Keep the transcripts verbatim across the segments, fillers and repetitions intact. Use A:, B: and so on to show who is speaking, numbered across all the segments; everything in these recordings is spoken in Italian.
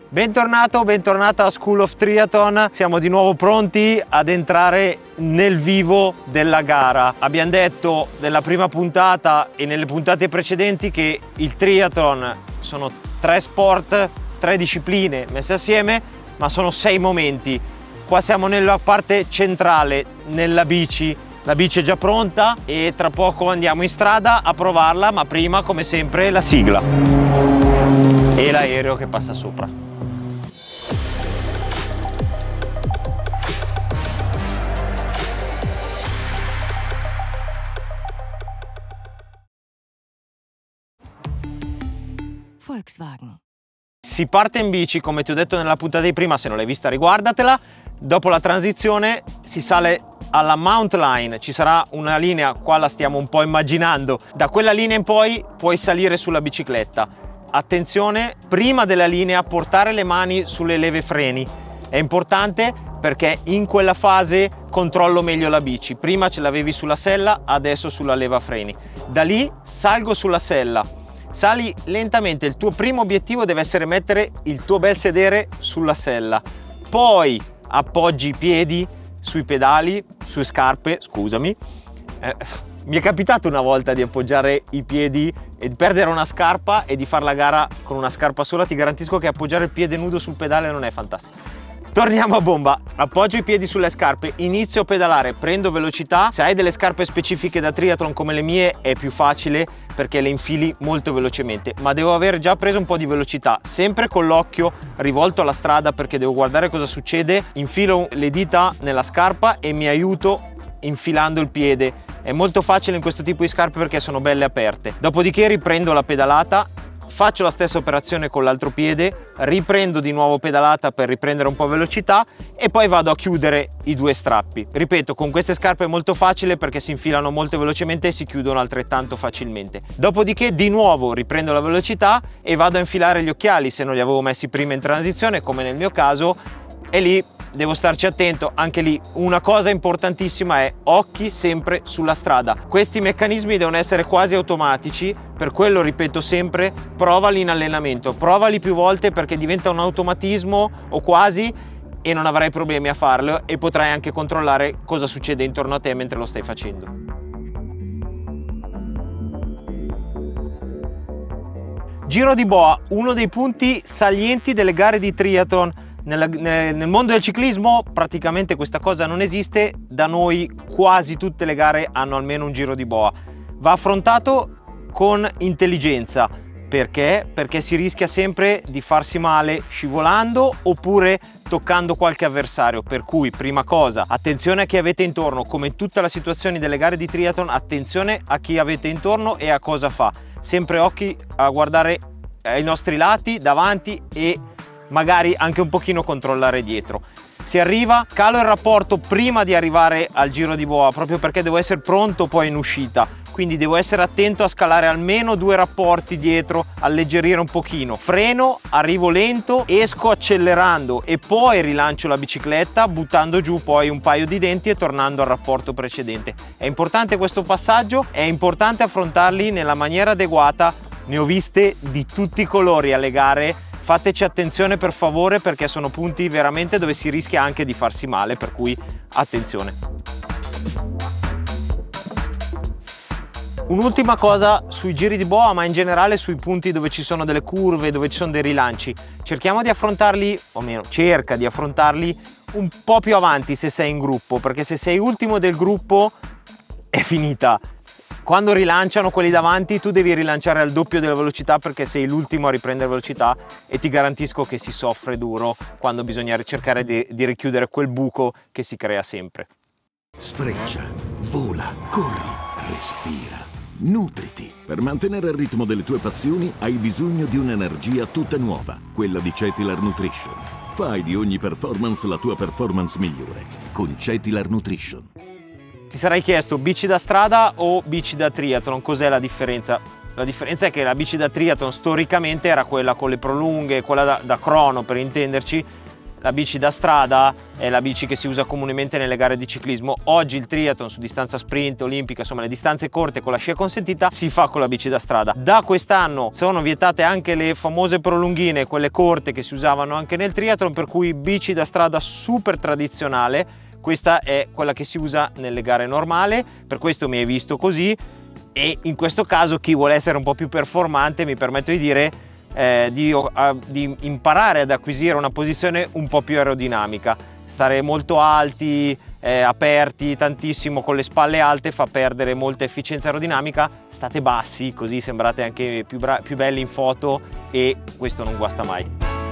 A: Bentornato, bentornata a School of Triathlon. Siamo di nuovo pronti ad entrare nel vivo della gara. Abbiamo detto nella prima puntata e nelle puntate precedenti che il triathlon sono tre sport, tre discipline messe assieme, ma sono sei momenti. Qua siamo nella parte centrale, nella bici. La bici è già pronta e tra poco andiamo in strada a provarla, ma prima, come sempre, la sigla e l'aereo che passa sopra.
B: Volkswagen.
A: Si parte in bici, come ti ho detto nella puntata di prima, se non l'hai vista riguardatela. Dopo la transizione si sale alla Mount Line, ci sarà una linea, qua la stiamo un po' immaginando, da quella linea in poi puoi salire sulla bicicletta. Attenzione, prima della linea portare le mani sulle leve freni, è importante perché in quella fase controllo meglio la bici. Prima ce l'avevi sulla sella, adesso sulla leva freni. Da lì salgo sulla sella. Sali lentamente, il tuo primo obiettivo deve essere mettere il tuo bel sedere sulla sella, poi appoggi i piedi sui pedali, sue scarpe, scusami. Eh, mi è capitato una volta di appoggiare i piedi e di perdere una scarpa e di fare la gara con una scarpa sola. Ti garantisco che appoggiare il piede nudo sul pedale non è fantastico. Torniamo a bomba, appoggio i piedi sulle scarpe, inizio a pedalare, prendo velocità. Se hai delle scarpe specifiche da triathlon come le mie è più facile perché le infili molto velocemente, ma devo aver già preso un po' di velocità, sempre con l'occhio rivolto alla strada perché devo guardare cosa succede. Infilo le dita nella scarpa e mi aiuto infilando il piede. È molto facile in questo tipo di scarpe perché sono belle aperte. Dopodiché riprendo la pedalata, faccio la stessa operazione con l'altro piede, riprendo di nuovo pedalata per riprendere un po' velocità e poi vado a chiudere i due strappi. Ripeto, con queste scarpe è molto facile perché si infilano molto velocemente e si chiudono altrettanto facilmente. Dopodiché di nuovo riprendo la velocità e vado a infilare gli occhiali se non li avevo messi prima in transizione, come nel mio caso, e lì devo starci attento. Anche lì una cosa importantissima è occhi sempre sulla strada. Questi meccanismi devono essere quasi automatici, per quello ripeto sempre, provali in allenamento, provali più volte perché diventa un automatismo o quasi e non avrai problemi a farlo e potrai anche controllare cosa succede intorno a te mentre lo stai facendo. Giro di boa, uno dei punti salienti delle gare di triathlon. Nel, nel mondo del ciclismo praticamente questa cosa non esiste, da noi quasi tutte le gare hanno almeno un giro di boa. Va affrontato con intelligenza. Perché? Perché si rischia sempre di farsi male scivolando oppure toccando qualche avversario, per cui prima cosa attenzione a chi avete intorno, come in tutte le situazioni delle gare di triathlon, attenzione a chi avete intorno e a cosa fa. Sempre occhi a guardare ai nostri lati, davanti e magari anche un pochino controllare dietro. Si arriva, calo il rapporto prima di arrivare al giro di boa proprio perché devo essere pronto poi in uscita, quindi devo essere attento a scalare almeno due rapporti dietro, alleggerire un pochino, freno, arrivo lento, esco accelerando e poi rilancio la bicicletta buttando giù poi un paio di denti e tornando al rapporto precedente. È importante questo passaggio, è importante affrontarli nella maniera adeguata. Ne ho viste di tutti i colori alle gare. Fateci attenzione per favore perché sono punti veramente dove si rischia anche di farsi male, per cui attenzione. Un'ultima cosa sui giri di boa, ma in generale sui punti dove ci sono delle curve, dove ci sono dei rilanci. Cerchiamo di affrontarli, o meno cerca di affrontarli un po' più avanti se sei in gruppo, perché se sei ultimo del gruppo è finita. Quando rilanciano quelli davanti tu devi rilanciare al doppio della velocità perché sei l'ultimo a riprendere velocità e ti garantisco che si soffre duro quando bisogna cercare di, di richiudere quel buco che si crea sempre.
C: Sfreccia, vola, corri, respira, nutriti. Per mantenere il ritmo delle tue passioni hai bisogno di un'energia tutta nuova, quella di Cetilar Nutrition. Fai di ogni performance la tua performance migliore con Cetilar Nutrition.
A: Ti sarai chiesto bici da strada o bici da triathlon, cos'è la differenza? La differenza è che la bici da triathlon storicamente era quella con le prolunghe, quella da, da crono per intenderci, la bici da strada è la bici che si usa comunemente nelle gare di ciclismo. Oggi il triathlon su distanza sprint, olimpica, insomma le distanze corte con la scia consentita si fa con la bici da strada. Da quest'anno sono vietate anche le famose prolunghine, quelle corte che si usavano anche nel triathlon, per cui bici da strada super tradizionale. Questa è quella che si usa nelle gare normali, per questo mi hai visto così, e in questo caso chi vuole essere un po' più performante, mi permetto di dire, Eh, di, a, di imparare ad acquisire una posizione un po' più aerodinamica. Stare molto alti, eh, aperti tantissimo con le spalle alte fa perdere molta efficienza aerodinamica. State bassi, così sembrate anche più, più belli in foto, e questo non guasta mai.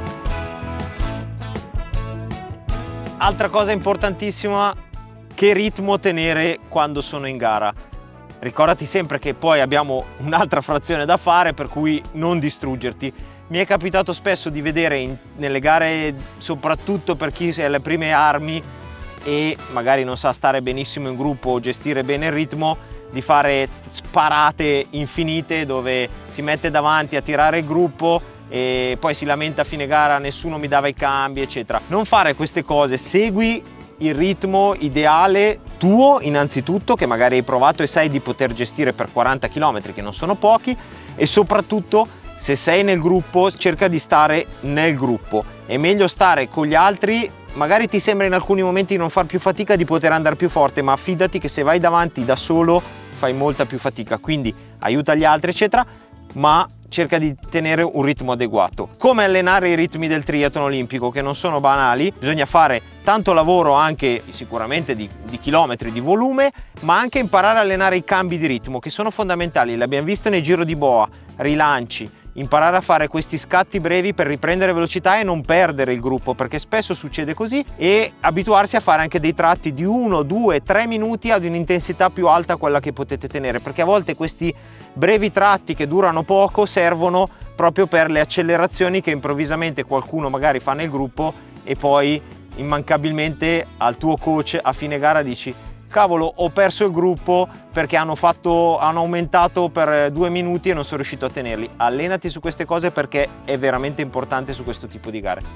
A: Altra cosa importantissima, che ritmo tenere quando sono in gara. Ricordati sempre che poi abbiamo un'altra frazione da fare, per cui non distruggerti. Mi è capitato spesso di vedere in, nelle gare, soprattutto per chi è alle prime armi e magari non sa stare benissimo in gruppo o gestire bene il ritmo, di fare sparate infinite dove si mette davanti a tirare il gruppo e poi si lamenta a fine gara: nessuno mi dava i cambi, eccetera. Non fare queste cose, segui il ritmo ideale tuo innanzitutto, che magari hai provato e sai di poter gestire per quaranta chilometri, che non sono pochi, e soprattutto se sei nel gruppo cerca di stare nel gruppo. È meglio stare con gli altri, magari ti sembra in alcuni momenti di non far più fatica, di poter andare più forte, ma fidati che se vai davanti da solo fai molta più fatica, quindi aiuta gli altri eccetera, ma cerca di tenere un ritmo adeguato. Come allenare i ritmi del triathlon olimpico, che non sono banali, bisogna fare tanto lavoro anche sicuramente di, di chilometri di volume, ma anche imparare a allenare i cambi di ritmo, che sono fondamentali. L'abbiamo visto nei Giro di Boa, rilanci, imparare a fare questi scatti brevi per riprendere velocità e non perdere il gruppo, perché spesso succede così, e abituarsi a fare anche dei tratti di uno, due, tre minuti ad un'intensità più alta a quella che potete tenere, perché a volte questi brevi tratti che durano poco servono proprio per le accelerazioni che improvvisamente qualcuno magari fa nel gruppo, e poi immancabilmente al tuo coach a fine gara dici: cavolo, ho perso il gruppo perché hanno, fatto, hanno aumentato per due minuti e non sono riuscito a tenerli. Allenati su queste cose, perché è veramente importante su questo tipo di gare.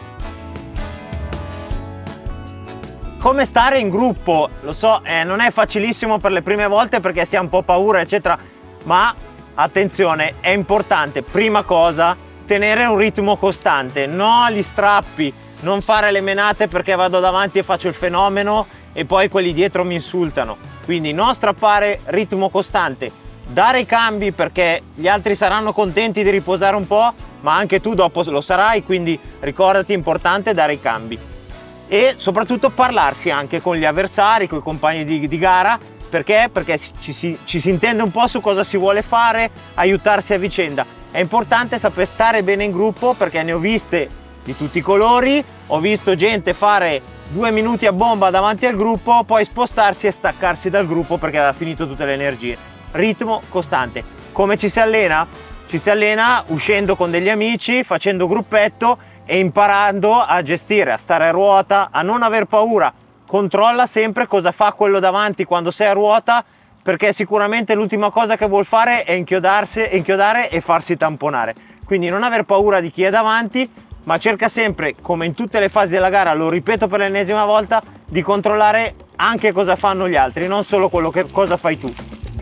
A: Come stare in gruppo? Lo so, eh, non è facilissimo per le prime volte perché si ha un po' paura eccetera, ma attenzione, è importante, prima cosa, tenere un ritmo costante, no agli strappi, non fare le menate perché vado davanti e faccio il fenomeno e poi quelli dietro mi insultano. Quindi non strappare, ritmo costante, dare i cambi perché gli altri saranno contenti di riposare un po', ma anche tu dopo lo sarai, quindi ricordati, è importante dare i cambi. E soprattutto parlarsi anche con gli avversari, con i compagni di, di gara. Perché? Perché ci si, ci si intende un po' su cosa si vuole fare, aiutarsi a vicenda. È importante saper stare bene in gruppo, perché ne ho viste di tutti i colori, ho visto gente fare due minuti a bomba davanti al gruppo, poi spostarsi e staccarsi dal gruppo perché aveva finito tutte le energie. Ritmo costante. Come ci si allena? Ci si allena uscendo con degli amici, facendo gruppetto e imparando a gestire, a stare a ruota, a non aver paura. Controlla sempre cosa fa quello davanti quando sei a ruota, perché sicuramente l'ultima cosa che vuol fare è inchiodarsi, inchiodare e farsi tamponare. Quindi non aver paura di chi è davanti, ma cerca sempre, come in tutte le fasi della gara, lo ripeto per l'ennesima volta, di controllare anche cosa fanno gli altri, non solo quello che cosa fai tu.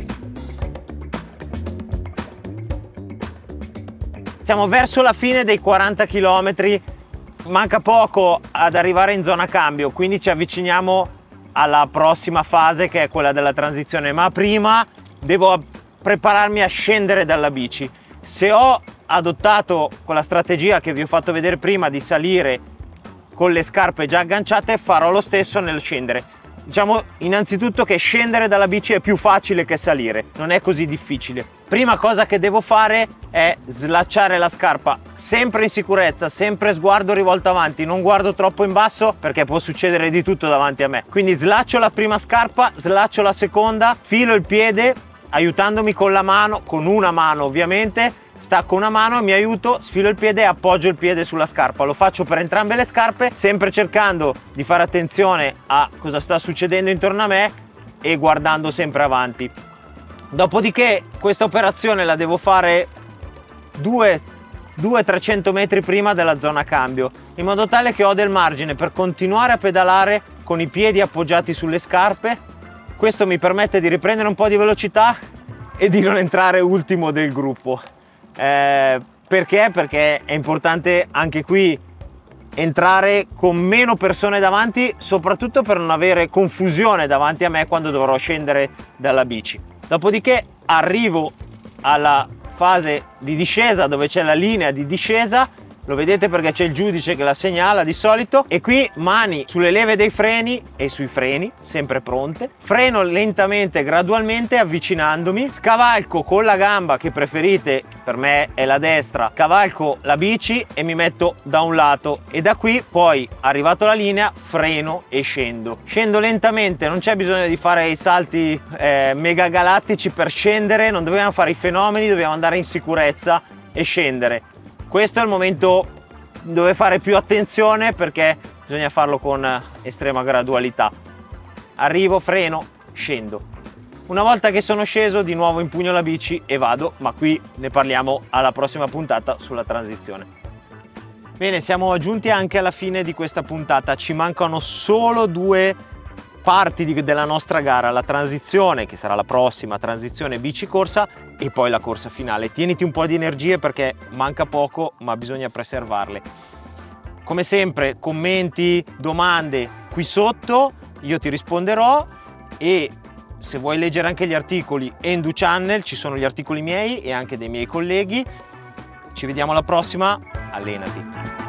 A: Siamo verso la fine dei quaranta chilometri, manca poco ad arrivare in zona cambio, quindi ci avviciniamo alla prossima fase, che è quella della transizione, ma prima devo prepararmi a scendere dalla bici. Se ho adottato quella strategia che vi ho fatto vedere prima di salire con le scarpe già agganciate, farò lo stesso nel scendere. Diciamo innanzitutto che scendere dalla bici è più facile che salire, non è così difficile. Prima cosa che devo fare è slacciare la scarpa, sempre in sicurezza, sempre sguardo rivolto avanti, non guardo troppo in basso perché può succedere di tutto davanti a me. Quindi slaccio la prima scarpa, slaccio la seconda, filo il piede aiutandomi con la mano, con una mano ovviamente, stacco una mano, mi aiuto, sfilo il piede e appoggio il piede sulla scarpa. Lo faccio per entrambe le scarpe, sempre cercando di fare attenzione a cosa sta succedendo intorno a me e guardando sempre avanti. Dopodiché questa operazione la devo fare due duecento trecento metri prima della zona cambio, in modo tale che ho del margine per continuare a pedalare con i piedi appoggiati sulle scarpe. Questo mi permette di riprendere un po' di velocità e di non entrare ultimo del gruppo. Eh, perché? Perché è importante anche qui entrare con meno persone davanti, soprattutto per non avere confusione davanti a me quando dovrò scendere dalla bici. Dopodiché arrivo alla fase di discesa dove c'è la linea di discesa, lo vedete perché c'è il giudice che la segnala di solito, e qui mani sulle leve dei freni e sui freni, sempre pronte, freno lentamente, gradualmente avvicinandomi, scavalco con la gamba che preferite, per me è la destra, cavalco la bici e mi metto da un lato, e da qui poi, arrivato alla linea, freno e scendo. Scendo lentamente, non c'è bisogno di fare i salti eh, mega galattici per scendere, non dobbiamo fare i fenomeni, dobbiamo andare in sicurezza e scendere. Questo è il momento dove fare più attenzione, perché bisogna farlo con estrema gradualità. Arrivo, freno, scendo. Una volta che sono sceso, di nuovo impugno la bici e vado, ma qui ne parliamo alla prossima puntata sulla transizione. Bene, siamo giunti anche alla fine di questa puntata. Ci mancano solo due parti di, della nostra gara, la transizione, che sarà la prossima transizione bici corsa, e poi la corsa finale. Tieniti un po' di energie perché manca poco, ma bisogna preservarle. Come sempre, commenti, domande qui sotto, io ti risponderò, e se vuoi leggere anche gli articoli Endu Channel, ci sono gli articoli miei e anche dei miei colleghi. Ci vediamo alla prossima, allenati!